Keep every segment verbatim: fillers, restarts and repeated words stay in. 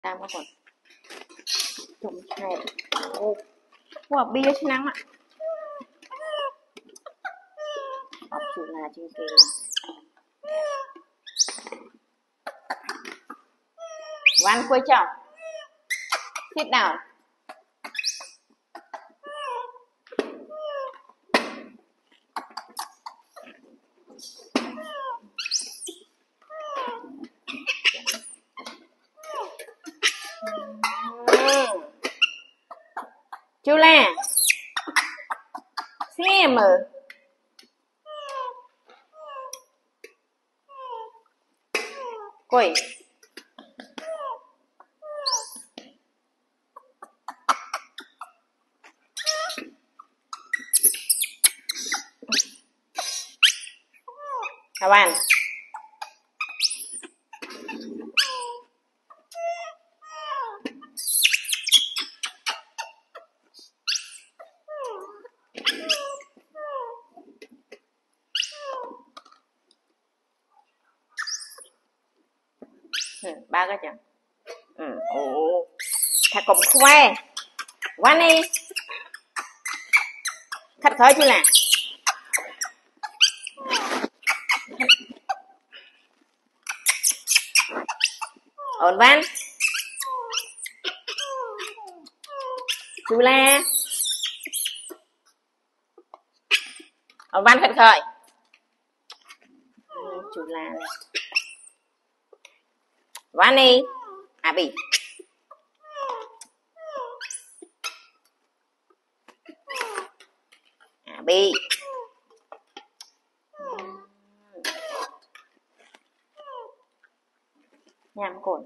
tam nó còn chùm này wow bia chứ năng ạ học chủ là trên kia Văn quay chào sit down Chula xem quay các bạn ừ, ba cái chẳng ừ, ồ thật cũng khoe Văn đi thật khởi chứ là ổn Văn chú la ổn Văn thật khởi ừ, chú la Văn đi à bị à bị nhằm cồn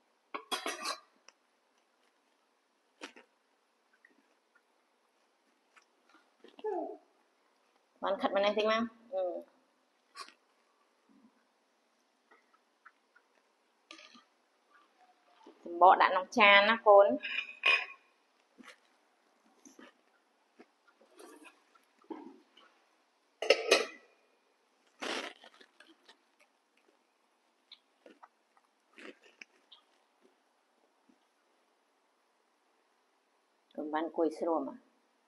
Văn khật bên này thích không ừ. Bỏ đã nóng chan á cồn Văn quỳ sửa mà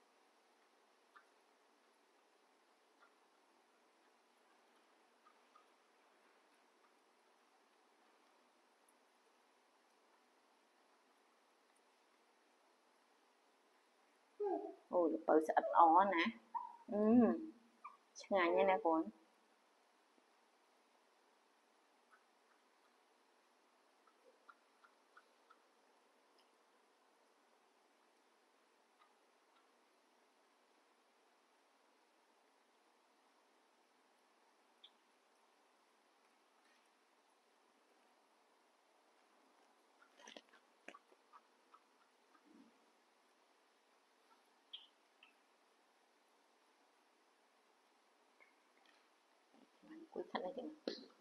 ôi bự sẽ ít ó nè ừ ngày nha nè con quỳ thật này chừng